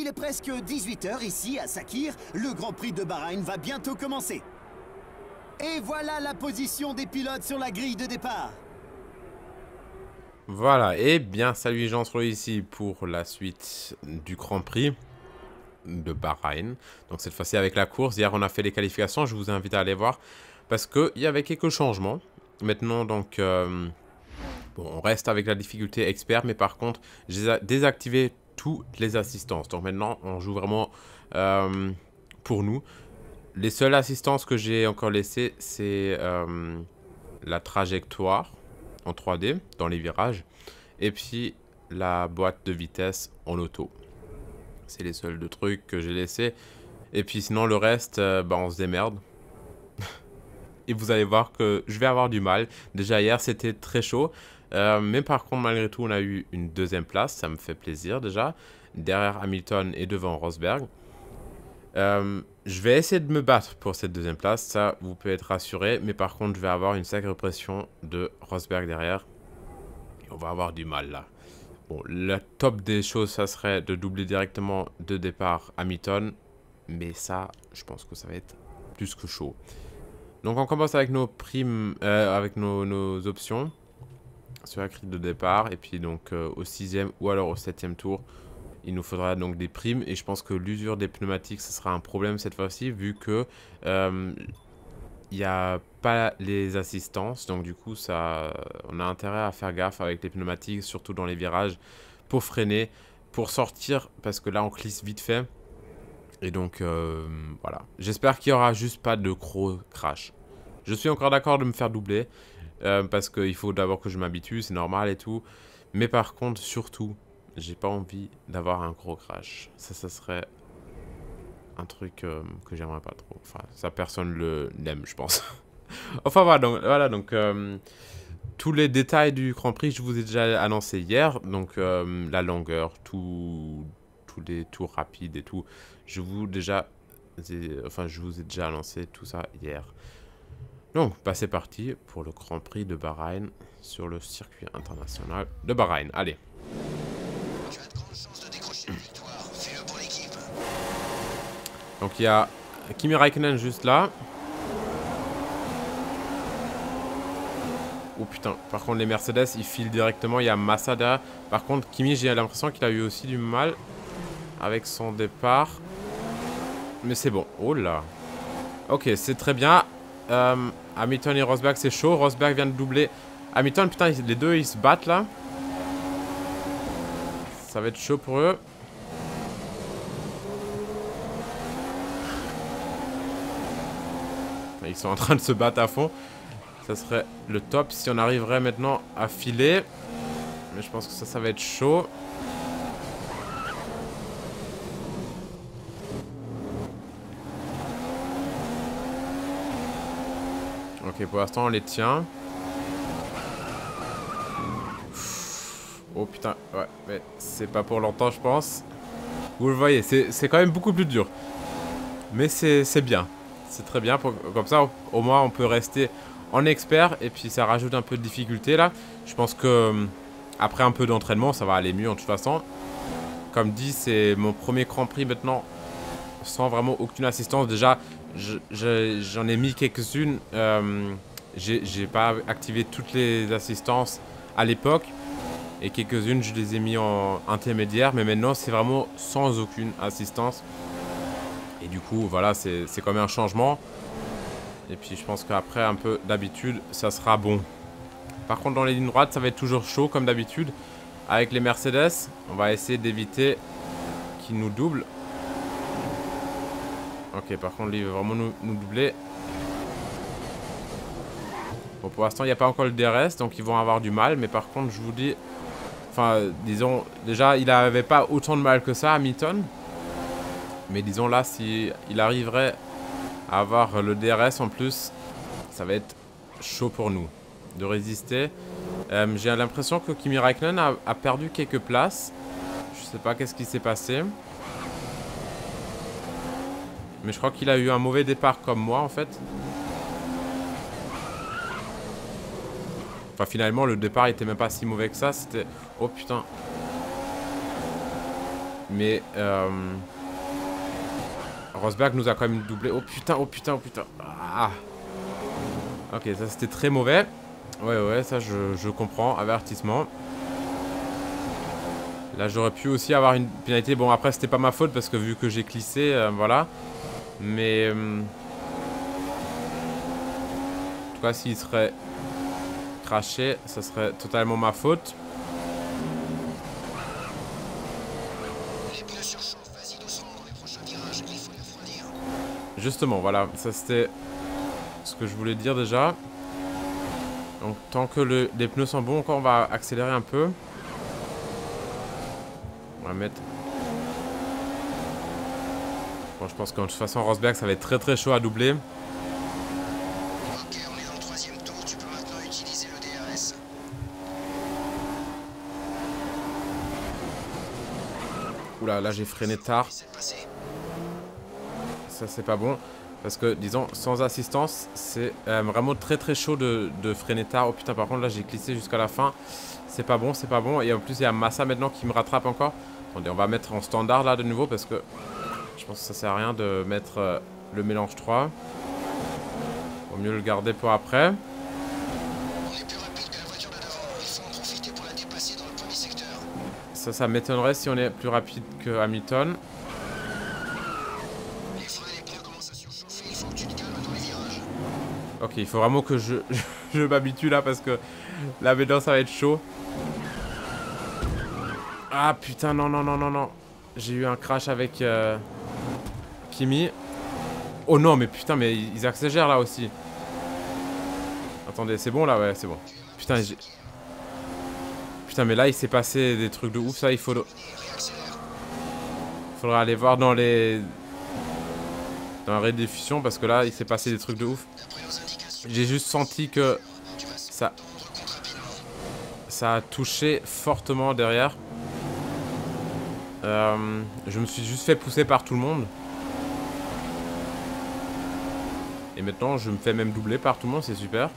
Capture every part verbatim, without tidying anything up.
Il est presque dix-huit heures ici à Sakhir. Le Grand Prix de Bahreïn va bientôt commencer. Et voilà la position des pilotes sur la grille de départ. Voilà, et bien salut les gens, on se retrouve ici pour la suite du Grand Prix de Bahreïn. Donc cette fois-ci avec la course. Hier on a fait les qualifications, je vous invite à aller voir parce qu'il y avait quelques changements. Maintenant donc, euh, bon, on reste avec la difficulté expert, mais par contre j'ai désactivé toutes les assistances. Donc maintenant on joue vraiment euh, pour nous. Les seules assistances que j'ai encore laissées, c'est euh, la trajectoire en trois D dans les virages et puis la boîte de vitesse en auto. C'est les seuls deux trucs que j'ai laissés. Et puis sinon le reste, euh, bah, on se démerde. Et vous allez voir que je vais avoir du mal. Déjà hier c'était très chaud. Euh, mais par contre malgré tout on a eu une deuxième place. Ça me fait plaisir déjà. Derrière Hamilton et devant Rosberg. Euh, je vais essayer de me battre pour cette deuxième place, ça vous pouvez être rassuré, mais par contre je vais avoir une sacrée pression de Rosberg derrière et on va avoir du mal là. Bon, le top des choses ça serait de doubler directement de départ Hamilton, mais ça je pense que ça va être plus que chaud. Donc on commence avec nos primes, euh, avec nos, nos options sur la grille de départ et puis donc euh, au sixième ou alors au septième tour. Il nous faudra donc des primes et je pense que l'usure des pneumatiques ce sera un problème cette fois-ci vu que euh, il n'y a pas les assistances, donc du coup ça, on a intérêt à faire gaffe avec les pneumatiques, surtout dans les virages, pour freiner, pour sortir, parce que là on glisse vite fait. Et donc euh, voilà, j'espère qu'il n'y aura juste pas de gros crash. Je suis encore d'accord de me faire doubler, euh, parce qu'il faut d'abord que je m'habitue, c'est normal et tout. Mais par contre, surtout, j'ai pas envie d'avoir un gros crash. Ça, ça serait un truc euh, que j'aimerais pas trop. Enfin, ça, personne le l'aime, je pense. Enfin, voilà, donc, voilà, donc euh, tous les détails du Grand Prix, je vous ai déjà annoncé hier. Donc, euh, la longueur, tout, tous les tours rapides et tout. Je vous, déjà, enfin, je vous ai déjà annoncé tout ça hier. Donc, bah, c'est parti pour le Grand Prix de Bahreïn sur le circuit international de Bahreïn. Allez. Donc il y a Kimi Raikkonen juste là. Oh putain, par contre les Mercedes ils filent directement, il y a Massa derrière. Par contre Kimi, j'ai l'impression qu'il a eu aussi du mal avec son départ. Mais c'est bon, oh là. Ok, c'est très bien. euh, Hamilton et Rosberg c'est chaud, Rosberg vient de doubler Hamilton, putain les deux ils se battent là. Ça va être chaud pour eux. Ils sont en train de se battre à fond. Ça serait le top si on arriverait maintenant à filer. Mais je pense que ça, ça va être chaud. Ok, pour l'instant on les tient. Oh putain, ouais, mais c'est pas pour longtemps je pense. Vous le voyez, c'est quand même beaucoup plus dur. Mais c'est bien. C'est très bien, pour, comme ça au moins on peut rester en expert et puis ça rajoute un peu de difficulté là. Je pense que après un peu d'entraînement ça va aller mieux en toute façon. Comme dit, c'est mon premier Grand Prix maintenant sans vraiment aucune assistance. Déjà j'en ai mis quelques-unes, euh, j'ai pas activé toutes les assistances à l'époque et quelques-unes je les ai mis en intermédiaire, mais maintenant c'est vraiment sans aucune assistance. Et du coup, voilà, c'est quand même un changement. Et puis, je pense qu'après, un peu d'habitude, ça sera bon. Par contre, dans les lignes droites, ça va être toujours chaud, comme d'habitude. Avec les Mercedes, on va essayer d'éviter qu'ils nous doublent. Ok, par contre, lui, il veut vraiment nous, nous doubler. Bon, pour l'instant, il n'y a pas encore le D R S, donc ils vont avoir du mal. Mais par contre, je vous dis... Enfin, disons, déjà, il n'avait pas autant de mal que ça, Hamilton. Mais disons là, si il arriverait à avoir le D R S en plus, ça va être chaud pour nous de résister. Euh, J'ai l'impression que Kimi Raikkonen a, a perdu quelques places. Je sais pas qu'est-ce qui s'est passé. Mais je crois qu'il a eu un mauvais départ comme moi en fait. Enfin finalement le départ était même pas si mauvais que ça. C'était... Oh putain. Mais euh, Rosberg nous a quand même doublé. Oh putain, oh putain, oh putain. Ah. Ok, ça c'était très mauvais. Ouais, ouais, ça je, je comprends. Avertissement. Là j'aurais pu aussi avoir une pénalité. Bon après c'était pas ma faute parce que vu que j'ai glissé, euh, voilà. Mais... Euh, en tout cas s'il serait craché, ça serait totalement ma faute. Justement, voilà, ça c'était ce que je voulais dire déjà. Donc tant que le, les pneus sont bons, encore on va accélérer un peu. On va mettre... Bon, je pense que de toute façon Rosberg ça va être très très chaud à doubler. Ok, on est dans le troisième tour, tu peux maintenant utiliser le D R S. Oula, là j'ai freiné tard. Ça c'est pas bon. Parce que disons, sans assistance, c'est euh, vraiment très très chaud de, de freiner tard. Oh putain, par contre là j'ai glissé jusqu'à la fin. C'est pas bon, c'est pas bon. Et en plus il y a Massa maintenant qui me rattrape encore. Attendez, on va mettre en standard là de nouveau parce que je pense que ça sert à rien de mettre euh, le mélange trois. Vaut mieux le garder pour après. On est plus rapide que la voiture de devant, il faut en profiter pour la dépasser dans le premier secteur. Ça, ça m'étonnerait si on est plus rapide que Hamilton. Les freins et les pneus commencent à surchauffer, il faut que tu te calmes dans les virages. Ok, il faut vraiment que je, je, je m'habitue là parce que là maintenant ça va être chaud. Ah putain, non, non, non, non, non. J'ai eu un crash avec euh, Kimi. Oh non, mais putain, mais ils accélèrent là aussi. Attendez, c'est bon là? Ouais, c'est bon. Putain, j'ai... Putain, mais là il s'est passé des trucs de ouf, ça il faut... Faudra aller voir dans les... Dans la rediffusion parce que là il s'est passé des trucs de ouf. J'ai juste senti que ça... Ça a touché fortement derrière. Euh, je me suis juste fait pousser par tout le monde. Et maintenant je me fais même doubler par tout le monde, c'est super.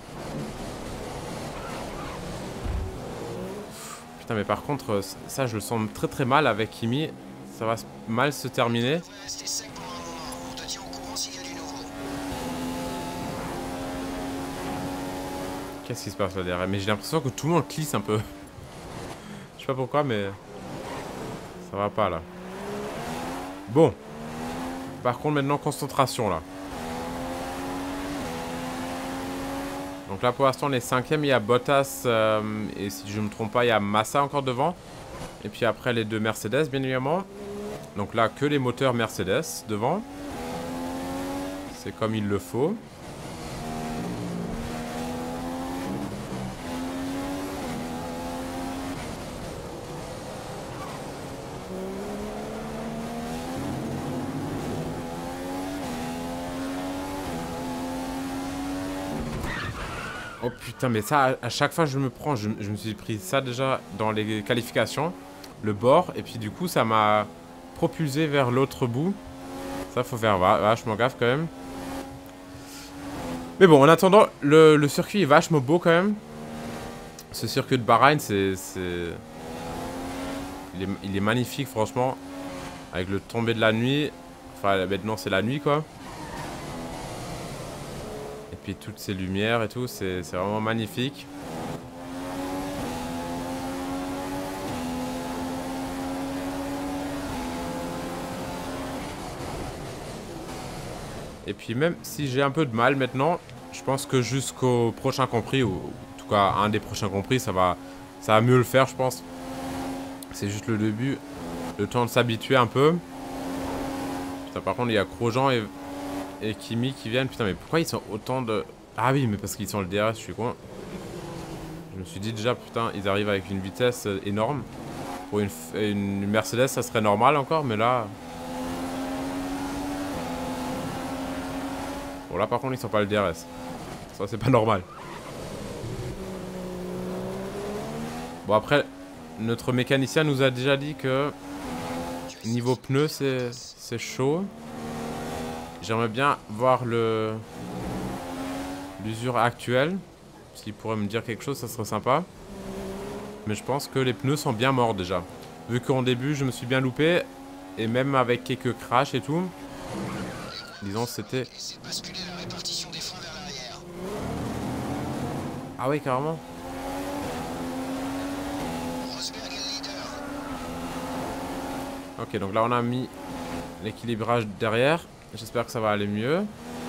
Putain mais par contre ça je le sens très très mal avec Kimi. Ça va mal se terminer. Qu'est-ce qui se passe là derrière? Mais j'ai l'impression que tout le monde glisse un peu. Je sais pas pourquoi mais... Ça va pas là. Bon. Par contre maintenant concentration là. Donc là pour l'instant on est cinquième, il y a Bottas euh, et si je ne me trompe pas il y a Massa encore devant. Et puis après les deux Mercedes bien évidemment. Donc là que les moteurs Mercedes devant. C'est comme il le faut. Oh putain, mais ça, à chaque fois je me prends, je, je me suis pris ça déjà dans les qualifications, le bord, et puis du coup ça m'a propulsé vers l'autre bout. Ça faut faire vachement gaffe quand même. Mais bon, en attendant, le, le circuit est vachement beau quand même. Ce circuit de Bahreïn, c'est... Il est, il est magnifique franchement. Avec le tombé de la nuit. Enfin maintenant c'est la nuit quoi. Et puis toutes ces lumières et tout, c'est vraiment magnifique. Et puis même si j'ai un peu de mal maintenant, je pense que jusqu'au prochain compris, ou en tout cas un des prochains compris, ça va, ça va mieux le faire je pense. C'est juste le début, le temps de s'habituer un peu. Putain, par contre il y a Grosjean et... Et Kimi qui viennent. Putain, mais pourquoi ils sont autant de... Ah oui, mais parce qu'ils sont le D R S, je suis con. Je me suis dit déjà, putain, ils arrivent avec une vitesse énorme. Pour une, une Mercedes, ça serait normal encore, mais là... Bon, là, par contre, ils sont pas le D R S. Ça, c'est pas normal. Bon, après, notre mécanicien nous a déjà dit que... Niveau pneus, c'est chaud. J'aimerais bien voir le l'usure actuelle. S'il pourrait me dire quelque chose, ça serait sympa. Mais je pense que les pneus sont bien morts déjà. Vu qu'en début, je me suis bien loupé. Et même avec quelques crashs et tout. Disons c'était... Laissez basculer la répartition des freins vers l'arrière. Ah oui, carrément. Rosberg est le leader. Ok, donc là on a mis l'équilibrage derrière. J'espère que ça va aller mieux.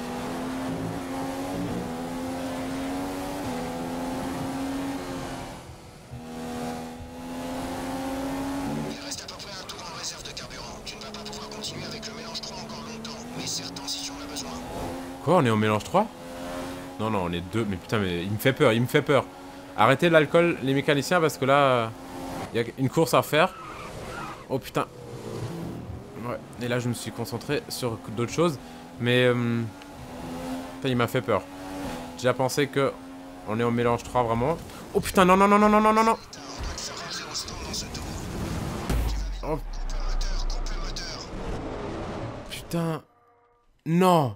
Il reste à peu près un tour en réserve de carburant. Tu ne vas pas pouvoir continuer avec le mélange trois encore longtemps, mais certain si tu en as besoin. Quoi, on est en mélange trois? Non, non, on est deux. Mais putain, mais il me fait peur, il me fait peur. Arrêtez l'alcool, les mécaniciens, parce que là, il y a une course à faire. Oh putain. Ouais, et là je me suis concentré sur d'autres choses. Mais... Euh, putain, il m'a fait peur. J'ai déjà pensé que on est en mélange trois vraiment. Oh putain, non, non, non, non, non, non, non, non. Oh. Putain. Non.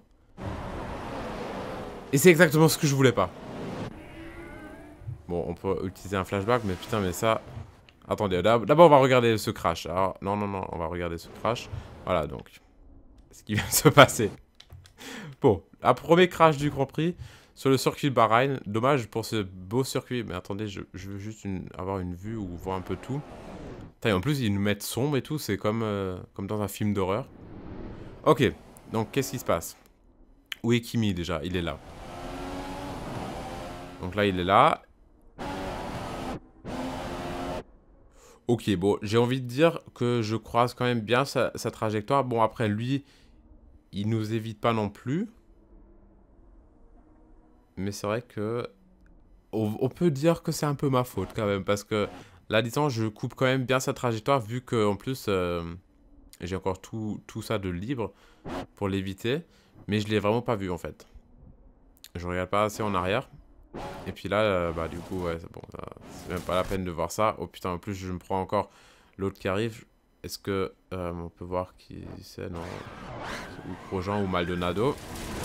Et c'est exactement ce que je voulais pas. Bon, on peut utiliser un flashback, mais putain, mais ça... Attendez, d'abord on va regarder ce crash. Alors, non, non, non, on va regarder ce crash. Voilà, donc, ce qui vient de se passer. Bon, un premier crash du Grand Prix sur le circuit de Bahreïn. Dommage pour ce beau circuit. Mais attendez, je, je veux juste une, avoir une vue où on voit un peu tout. Putain, et en plus, ils nous mettent sombre et tout. C'est comme, euh, comme dans un film d'horreur. Ok, donc qu'est-ce qui se passe? Où est Kimi déjà? Il est là. Donc là, il est là. Ok, bon, j'ai envie de dire que je croise quand même bien sa, sa trajectoire. Bon, après, lui, il nous évite pas non plus. Mais c'est vrai que... On, on peut dire que c'est un peu ma faute quand même. Parce que là, disons, je coupe quand même bien sa trajectoire. Vu qu'en plus, euh, j'ai encore tout, tout ça de libre pour l'éviter. Mais je l'ai vraiment pas vu en fait. Je regarde pas assez en arrière. Et puis là, euh, bah du coup, ouais, c'est bon, c'est même pas la peine de voir ça. Oh putain, en plus, je me prends encore l'autre qui arrive. Est-ce que euh, on peut voir qui c'est? Non. Ou Grosjean ou Maldonado.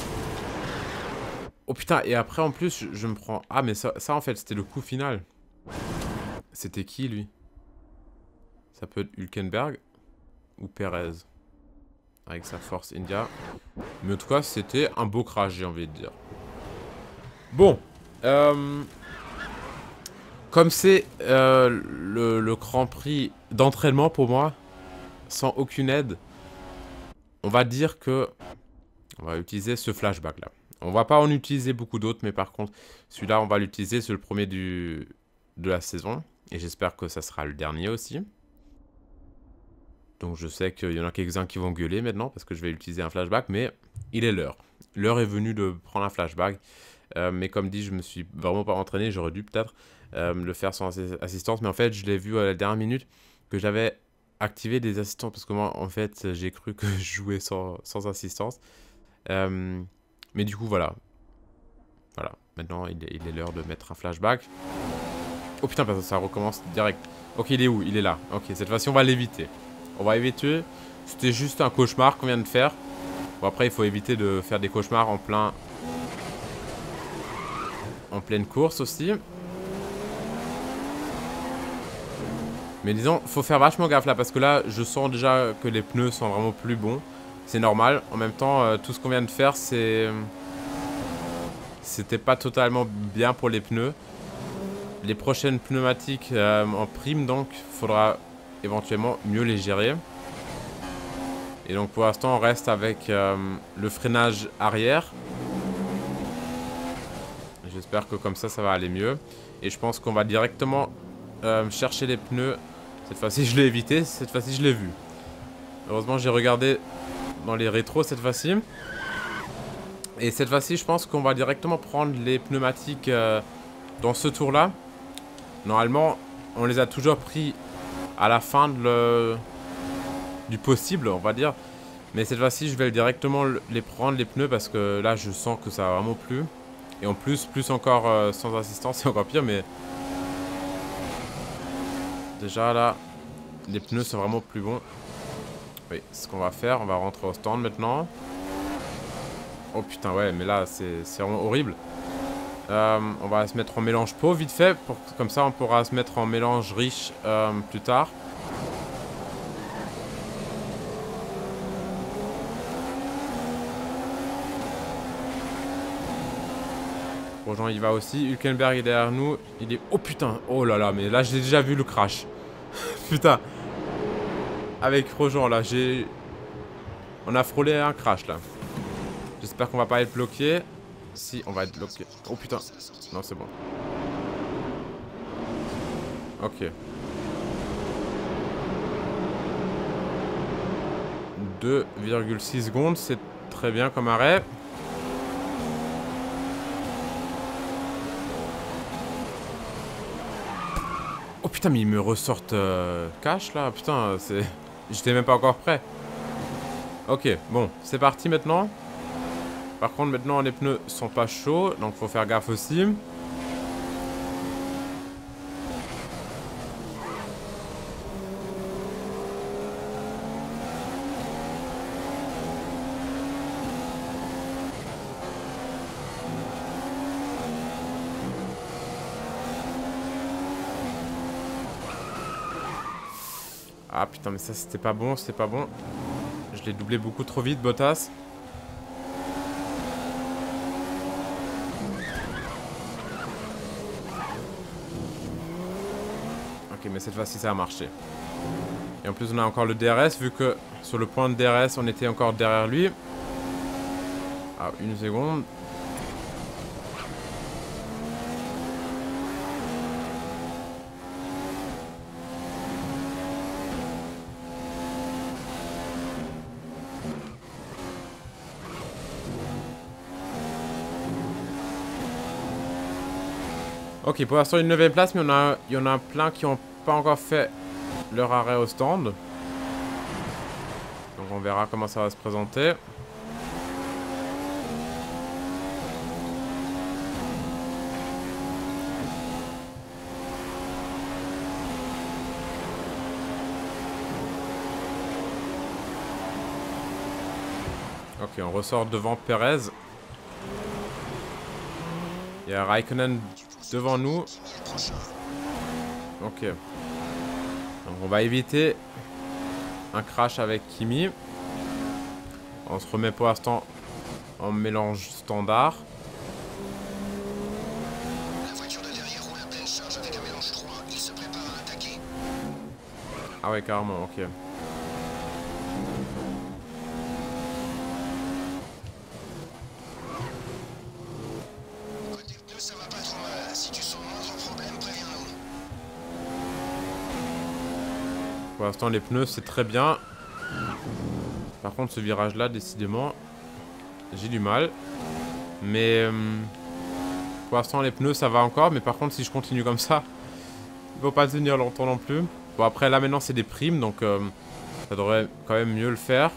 Oh putain, et après, en plus, je, je me prends... Ah, mais ça, ça en fait, c'était le coup final. C'était qui, lui? Ça peut être Hülkenberg ou Perez. Avec sa Force India. Mais en tout cas, c'était un beau crash, j'ai envie de dire. Bon. Euh, comme c'est euh, le, le Grand Prix d'entraînement pour moi, sans aucune aide, on va dire que on va utiliser ce flashback là. On va pas en utiliser beaucoup d'autres, mais par contre, celui-là, on va l'utiliser. C'est le premier du, de la saison. Et j'espère que ça sera le dernier aussi. Donc je sais qu'il y en a quelques-uns qui vont gueuler maintenant, parce que je vais utiliser un flashback, mais il est l'heure. L'heure est venue de prendre un flashback. Euh, mais comme dit, je me suis vraiment pas entraîné. J'aurais dû peut-être euh, le faire sans assistance. Mais en fait, je l'ai vu à la dernière minute que j'avais activé des assistants. Parce que moi, en fait, j'ai cru que je jouais sans, sans assistance. Euh, mais du coup, voilà. Voilà. Maintenant, il est, il est l'heure de mettre un flashback. Oh putain, ça recommence direct. Ok, il est où? Il est là. Ok, cette fois-ci, on va l'éviter. On va éviter. C'était juste un cauchemar qu'on vient de faire. Bon, après, il faut éviter de faire des cauchemars en plein... En pleine course aussi. Mais disons, faut faire vachement gaffe là. Parce que là, je sens déjà que les pneus sont vraiment plus bons. C'est normal. En même temps, euh, tout ce qu'on vient de faire, c'est... C'était pas totalement bien pour les pneus. Les prochaines pneumatiques euh, en prime, donc, faudra éventuellement mieux les gérer. Et donc, pour l'instant, on reste avec euh, le freinage arrière. J'espère que comme ça, ça va aller mieux. Et je pense qu'on va directement euh, chercher les pneus. Cette fois-ci, je l'ai évité. Cette fois-ci, je l'ai vu. Heureusement, j'ai regardé dans les rétros cette fois-ci. Et cette fois-ci, je pense qu'on va directement prendre les pneumatiques euh, dans ce tour-là. Normalement, on les a toujours pris à la fin de le... du possible, on va dire. Mais cette fois-ci, je vais directement les prendre, les pneus, parce que là, je sens que ça va vraiment plus. Et en plus, plus encore euh, sans assistance, c'est encore pire, mais... Déjà, là, les pneus sont vraiment plus bons. Oui, ce qu'on va faire, on va rentrer au stand maintenant. Oh putain, ouais, mais là, c'est vraiment horrible. Euh, on va se mettre en mélange pauvre vite fait, pour, comme ça on pourra se mettre en mélange riche euh, plus tard. Grosjean il va aussi. Hülkenberg est derrière nous. Il est... Oh putain. Oh là là. Mais là j'ai déjà vu le crash. Putain. Avec Grosjean là. J'ai... On a frôlé un crash là. J'espère qu'on va pas être bloqué. Si on va être bloqué. Oh putain. Non c'est bon. Ok. deux virgule six secondes. C'est très bien comme arrêt. Oh putain mais ils me ressortent euh, cash là. Putain c'est... J'étais même pas encore prêt. Ok bon c'est parti maintenant. Par contre maintenant les pneus sont pas chauds. Donc faut faire gaffe aussi. Ah putain mais ça c'était pas bon, c'était pas bon. Je l'ai doublé beaucoup trop vite Bottas. Ok mais cette fois-ci ça a marché. Et en plus on a encore le D R S vu que sur le point de D R S on était encore derrière lui. Ah une seconde. Ok, pour l'instant une neuvième place, mais on a, il y en a plein qui n'ont pas encore fait leur arrêt au stand. Donc on verra comment ça va se présenter. Ok, on ressort devant Perez. Il y a Raikkonen devant nous. Ok. Donc on va éviter un crash avec Kimi. On se remet pour l'instant en mélange standard. La voiture de derrière roule à pleine charge avec un mélange trois. Il se prépare à attaquer. Ah ouais carrément, ok. Côté pneus, ça va pas trop mal. Si tu sens le moindre problème, préviens-nous. Pour l'instant les pneus c'est très bien. Par contre ce virage là décidément j'ai du mal. Mais euh, pour l'instant les pneus ça va encore. Mais par contre si je continue comme ça, il va pas tenir longtemps non plus. Bon après là maintenant c'est des primes. Donc euh, ça devrait quand même mieux le faire.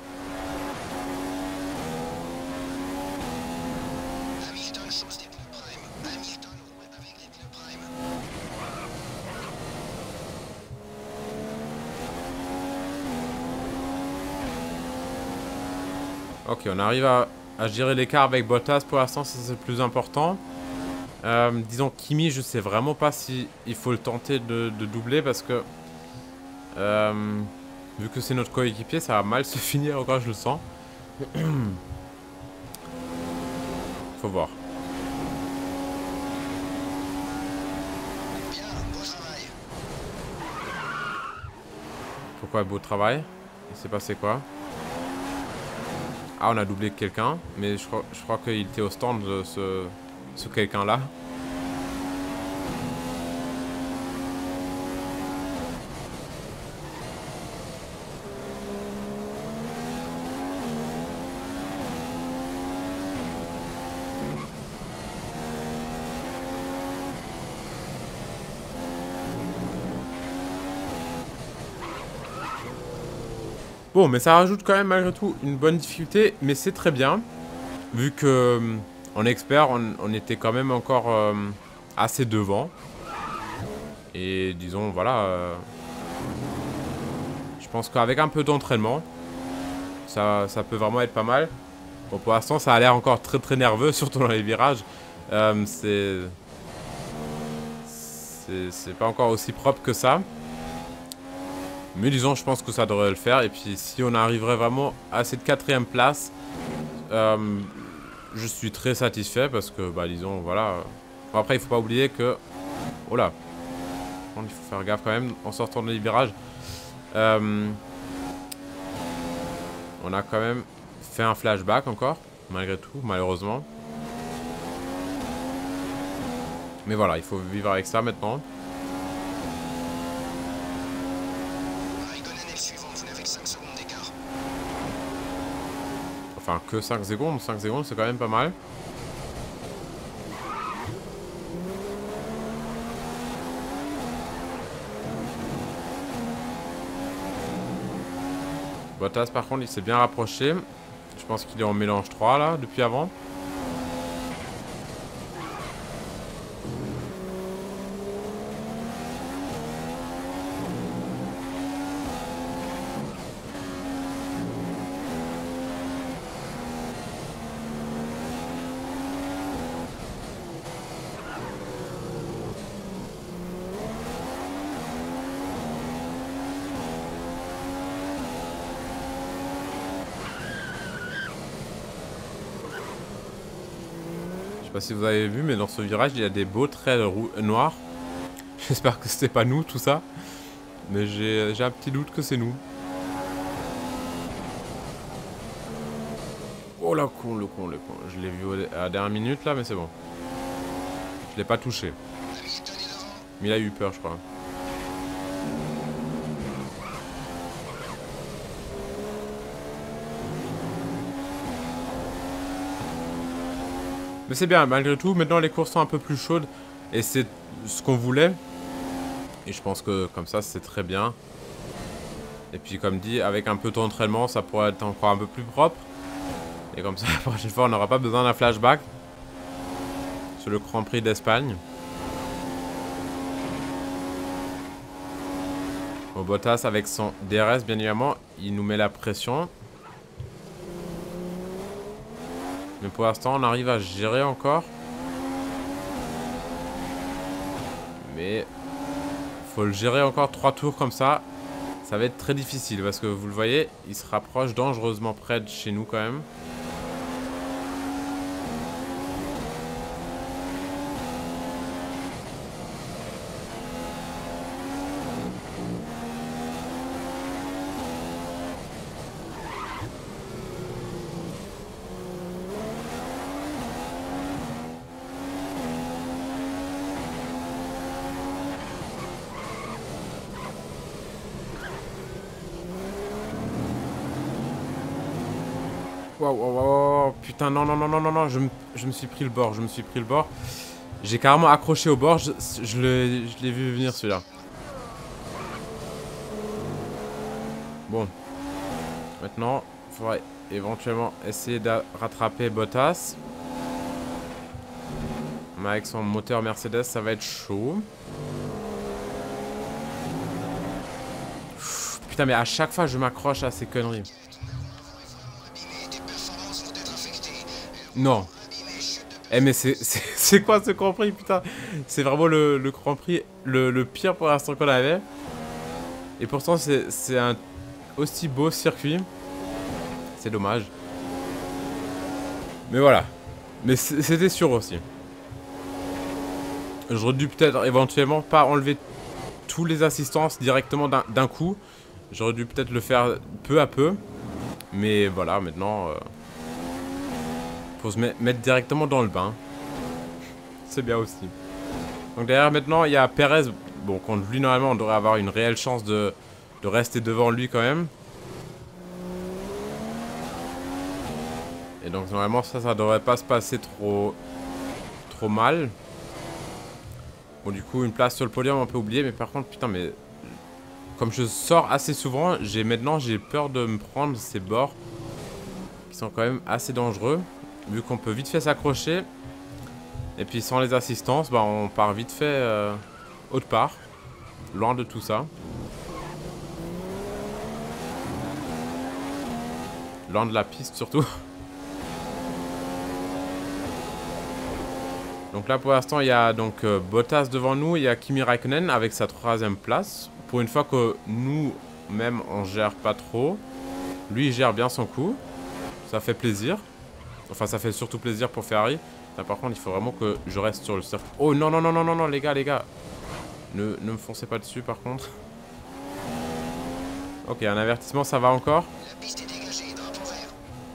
Hamilton chose des pneus prime. Hamilton roule avec les pneus prime. Ok, on arrive à, à gérer l'écart avec Bottas pour l'instant, c'est le plus important. Euh, disons Kimi, je sais vraiment pas si il faut le tenter de, de doubler parce que euh, vu que c'est notre coéquipier, ça va mal se finir encore, je le sens. Faut voir. Bien, beau travail. Pourquoi beau travail? Il s'est passé quoi? Ah, on a doublé quelqu'un, mais je crois, je crois qu'il était au stand de ce, ce quelqu'un-là. Bon, mais ça rajoute quand même malgré tout une bonne difficulté, mais c'est très bien. Vu que euh, en expert, on, on était quand même encore euh, assez devant. Et disons, voilà. Euh, je pense qu'avec un peu d'entraînement, ça, ça peut vraiment être pas mal. Bon, pour l'instant, ça a l'air encore très très nerveux, surtout dans les virages. Euh, c'est... C'est pas encore aussi propre que ça. Mais disons, je pense que ça devrait le faire. Et puis, si on arriverait vraiment à cette quatrième place, euh, je suis très satisfait parce que, bah, disons, voilà, Bon, après, il faut pas oublier que... Oh là. Il faut faire gaffe quand même en sortant des virages. Euh... On a quand même fait un flashback encore, malgré tout, malheureusement. Mais voilà, il faut vivre avec ça maintenant. Raikkonen est le suivant, vous n'avez que cinq secondes d'écart. Enfin, que cinq secondes. cinq secondes, c'est quand même pas mal. Bottas, par contre, il s'est bien rapproché. Je pense qu'il est en mélange trois, là, depuis avant. Je sais pas si vous avez vu, mais dans ce virage, il y a des beaux traits noirs. J'espère que c'était pas nous, tout ça. Mais j'ai un petit doute que c'est nous. Oh la con, le con, le con. Je l'ai vu à la dernière minute, là, mais c'est bon. Je l'ai pas touché. Mais il a eu peur, je crois. Mais c'est bien, malgré tout, maintenant les courses sont un peu plus chaudes. Et c'est ce qu'on voulait. Et je pense que comme ça, c'est très bien. Et puis comme dit, avec un peu d'entraînement, ça pourrait être encore un peu plus propre. Et comme ça, la prochaine fois, on n'aura pas besoin d'un flashback. Sur le Grand Prix d'Espagne. Bon, Bottas avec son D R S, bien évidemment, il nous met la pression. Mais pour l'instant, on arrive à gérer encore. Mais faut le gérer encore trois tours comme ça. Ça va être très difficile parce que vous le voyez, il se rapproche dangereusement près de chez nous quand même. Waouh, waouh, waouh, putain, non, non, non, non, non, non, je me, je me suis pris le bord, je me suis pris le bord. J'ai carrément accroché au bord, je, je l'ai vu venir celui-là. Bon. Maintenant, il faudrait éventuellement essayer de rattraper Bottas. Mais avec son moteur Mercedes, ça va être chaud. Putain, mais à chaque fois, je m'accroche à ces conneries. Non. Eh mais c'est quoi ce Grand Prix, putain? C'est vraiment le, le Grand Prix le, le pire pour l'instant qu'on avait. Et pourtant c'est un aussi beau circuit. C'est dommage. Mais voilà. Mais c'était sûr aussi. J'aurais dû peut-être éventuellement pas enlever tous les assistances directement d'un coup. J'aurais dû peut-être le faire peu à peu. Mais voilà, maintenant... Euh faut se mettre directement dans le bain. C'est bien aussi. Donc derrière maintenant il y a Perez. Bon, contre lui normalement on devrait avoir une réelle chance de, de rester devant lui quand même. Et donc normalement ça ça devrait pas se passer trop trop mal. Bon du coup une place sur le podium on peut oublier. Mais par contre putain mais comme je sors assez souvent, j'ai maintenant j'ai peur de me prendre ces bords qui sont quand même assez dangereux. Vu qu'on peut vite fait s'accrocher. Et puis sans les assistances, bah, on part vite fait euh, autre part. Loin de tout ça. Loin de la piste surtout. Donc là pour l'instant il y a donc euh, Bottas devant nous. Il y a Kimi Raikkonen avec sa troisième place. Pour une fois que nous même on gère pas trop. Lui il gère bien son coup. Ça fait plaisir. Enfin, ça fait surtout plaisir pour Ferrari. Là, par contre, il faut vraiment que je reste sur le circuit. Oh non, non, non, non, non, non, les gars, les gars. Ne, ne me foncez pas dessus, par contre. Ok, un avertissement, ça va encore. La piste est dégagée, drapeau vert.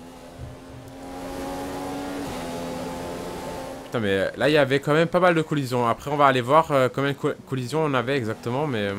Putain, mais là, il y avait quand même pas mal de collisions. Après, on va aller voir euh, combien de co collisions on avait exactement, mais... Euh,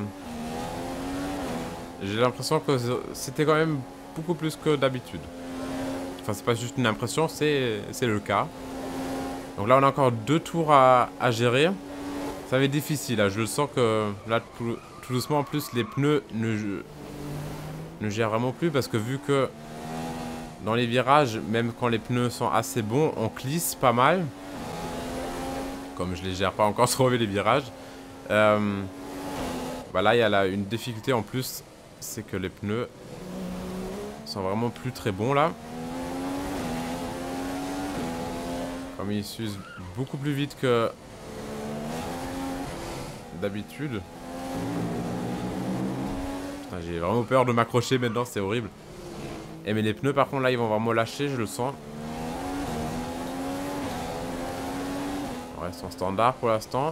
j'ai l'impression que c'était quand même beaucoup plus que d'habitude. Enfin, c'est pas juste une impression, c'est le cas. Donc là, on a encore deux tours à, à gérer. Ça va être difficile, là. Je le sens que là, tout, tout doucement, en plus, les pneus ne, ne gèrent vraiment plus. Parce que vu que dans les virages, même quand les pneus sont assez bons, on glisse pas mal. Comme je les gère pas encore trop les virages. Euh, bah là, il y a là une difficulté en plus. C'est que les pneus sont vraiment plus très bons, là. Comme ils s'usent beaucoup plus vite que d'habitude. J'ai vraiment peur de m'accrocher maintenant, c'est horrible. Et mais les pneus par contre là ils vont vraiment lâcher, je le sens. On reste en standard pour l'instant.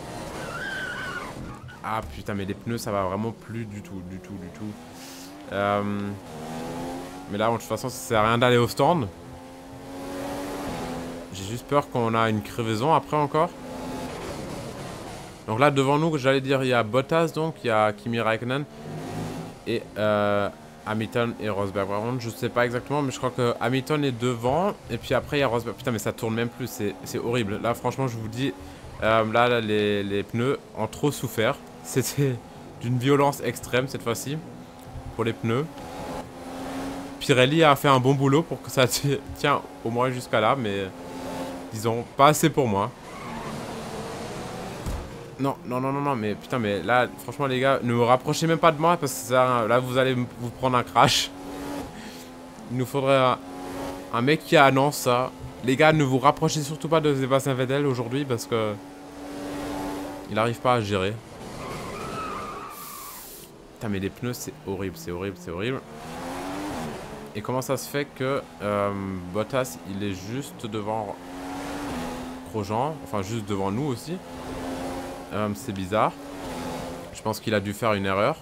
Ah putain, mais les pneus ça va vraiment plus du tout, du tout, du tout. Euh... Mais là de toute façon ça sert à rien d'aller au stand. J'ai juste peur qu'on a une crevaison après encore. Donc là devant nous, j'allais dire, il y a Bottas, donc il y a Kimi Räikkönen et euh, Hamilton et Rosberg. Par contre, je sais pas exactement, mais je crois que Hamilton est devant et puis après il y a Rosberg. Putain, mais ça tourne même plus, c'est horrible. Là franchement, je vous dis, euh, là, là les, les pneus ont trop souffert. C'était d'une violence extrême cette fois-ci pour les pneus. Pirelli a fait un bon boulot pour que ça tient au moins jusqu'à là, mais disons pas assez pour moi. Non, non, non, non, non, mais putain, mais là, franchement, les gars, ne me rapprochez même pas de moi parce que ça, là, vous allez vous prendre un crash. Il nous faudrait un, un mec qui annonce ça. Les gars, ne vous rapprochez surtout pas de Sébastien Vettel aujourd'hui parce que il n'arrive pas à gérer. Putain, mais les pneus, c'est horrible, c'est horrible, c'est horrible. Et comment ça se fait que euh, Bottas, il est juste devant Grosjean, enfin juste devant nous aussi. Euh, c'est bizarre. Je pense qu'il a dû faire une erreur.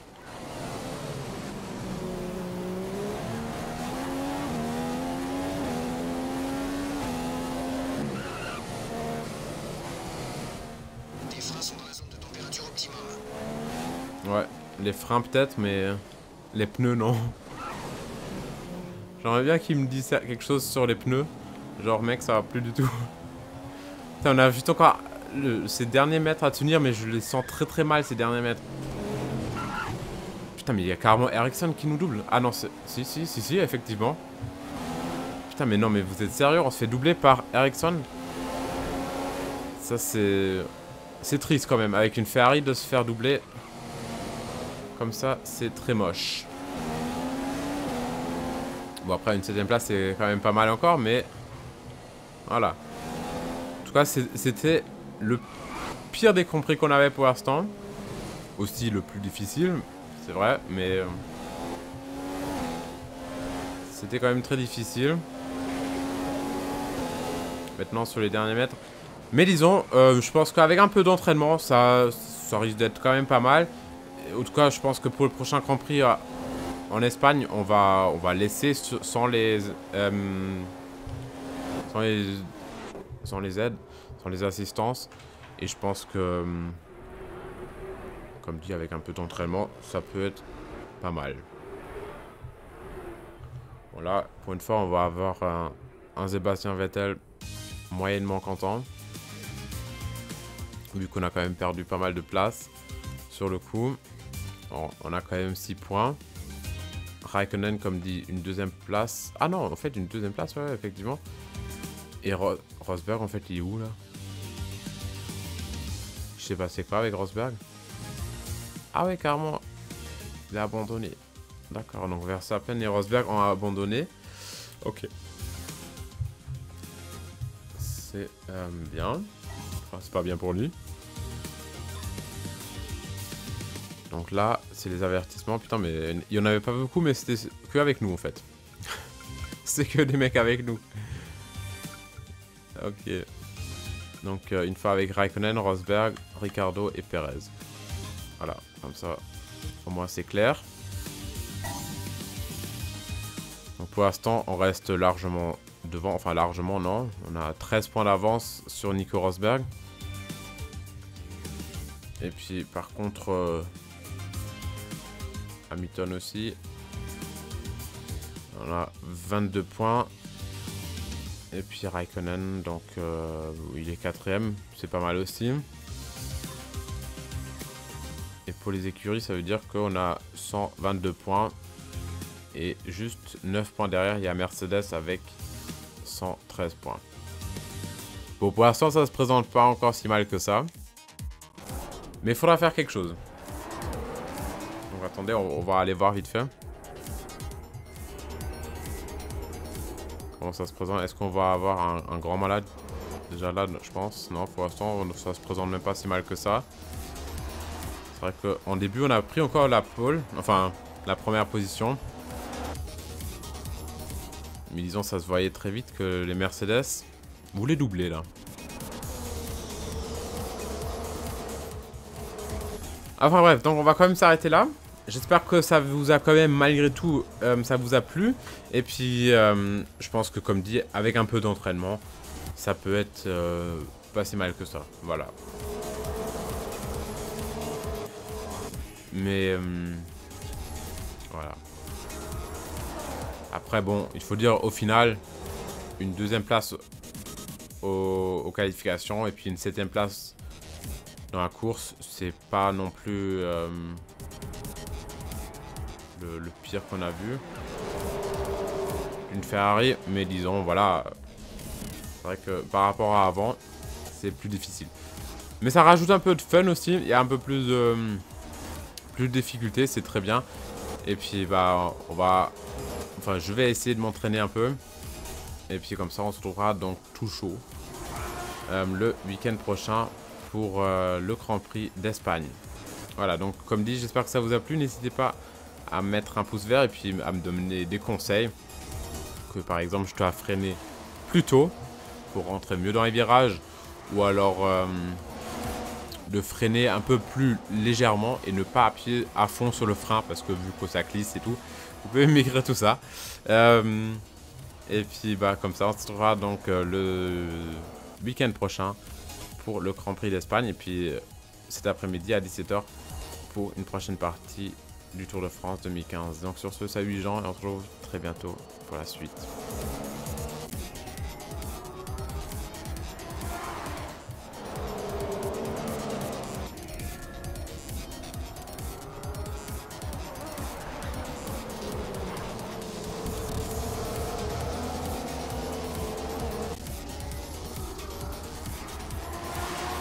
Tes freins sont dans la zone de température optimum. Ouais, les freins peut-être, mais les pneus non. J'aimerais bien qu'il me dise quelque chose sur les pneus. Genre mec, ça va plus du tout. Putain, on a juste encore le, ces derniers mètres à tenir, mais je les sens très très mal ces derniers mètres. Putain, mais il y a carrément Ericsson qui nous double. Ah non, si, si, si, si, effectivement. Putain, mais non, mais vous êtes sérieux? On se fait doubler par Ericsson? Ça, c'est... C'est triste quand même, avec une Ferrari de se faire doubler. Comme ça, c'est très moche. Bon, après, une septième place, c'est quand même pas mal encore, mais... Voilà. En tout cas, c'était le pire des compris qu'on avait pour l'instant. Aussi le plus difficile, c'est vrai, mais... Euh, c'était quand même très difficile. Maintenant, sur les derniers mètres... Mais disons, euh, je pense qu'avec un peu d'entraînement, ça, ça risque d'être quand même pas mal. Et en tout cas, je pense que pour le prochain Grand Prix euh, en Espagne, on va, on va laisser sans les, euh, sans les, sans les aides, sans les assistances. Et je pense que, comme dit, avec un peu d'entraînement, ça peut être pas mal. Voilà, pour une fois, on va avoir un, un Sébastien Vettel moyennement content. Vu qu'on a quand même perdu pas mal de place sur le coup. Bon, on a quand même six points. Raikkonen, comme dit, une deuxième place. Ah non, en fait, une deuxième place, ouais, effectivement. Et Ro Rosberg, en fait, il est où, là? Je sais pas, c'est quoi avec Rosberg? Ah ouais, carrément. Il a abandonné. D'accord, donc Verstappen et Rosberg ont abandonné. Ok. C'est euh, bien. Enfin, c'est pas bien pour lui. Donc là, c'est les avertissements. Putain, mais il y en avait pas beaucoup, mais c'était que avec nous en fait. C'est que des mecs avec nous. Ok. Donc euh, une fois avec Raikkonen, Rosberg, Ricciardo et Perez. Voilà, comme ça au moins c'est clair. Donc pour l'instant on reste largement devant, enfin largement non. On a treize points d'avance sur Nico Rosberg. Et puis par contre euh, Hamilton aussi. On a vingt-deux points. Et puis Raikkonen, donc euh, il est quatrième, c'est pas mal aussi. Et pour les écuries, ça veut dire qu'on a cent vingt-deux points. Et juste neuf points derrière, il y a Mercedes avec cent treize points. Bon, pour l'instant, ça se présente pas encore si mal que ça. Mais il faudra faire quelque chose. Donc attendez, on, on va aller voir vite fait. Comment ça se présente? Est-ce qu'on va avoir un, un grand malade? Déjà là, je pense. Non, pour l'instant, ça se présente même pas si mal que ça. C'est vrai qu'en début, on a pris encore la pole. Enfin, la première position. Mais disons, ça se voyait très vite que les Mercedes voulaient doubler là. Enfin bref, donc on va quand même s'arrêter là. J'espère que ça vous a quand même, malgré tout, euh, ça vous a plu. Et puis, euh, je pense que comme dit, avec un peu d'entraînement, ça peut être euh, pas si mal que ça. Voilà. Mais, euh, voilà. Après, bon, il faut dire, au final, une deuxième place aux, aux qualifications et puis une septième place dans la course, c'est pas non plus... Euh, Le, le pire qu'on a vu. Une Ferrari, mais disons, voilà. C'est vrai que par rapport à avant, c'est plus difficile. Mais ça rajoute un peu de fun aussi. Il y a un peu plus de, plus de difficulté, c'est très bien. Et puis, bah, on va... Enfin, je vais essayer de m'entraîner un peu. Et puis, comme ça, on se retrouvera donc tout chaud. Euh, le week-end prochain pour euh, le Grand Prix d'Espagne. Voilà, donc comme dit, j'espère que ça vous a plu. N'hésitez pas à mettre un pouce vert et puis à me donner des conseils. Que par exemple je dois freiner plus tôt pour rentrer mieux dans les virages. Ou alors euh, de freiner un peu plus légèrement et ne pas appuyer à fond sur le frein. Parce que vu que ça glisse et tout, vous pouvez m'écrire tout ça. Euh, et puis bah comme ça on se retrouvera donc euh, le week-end prochain pour le Grand Prix d'Espagne. Et puis euh, cet après-midi à dix-sept heures pour une prochaine partie du Tour de France deux mille quinze. Donc sur ce, salut les gens et on se retrouve très bientôt pour la suite.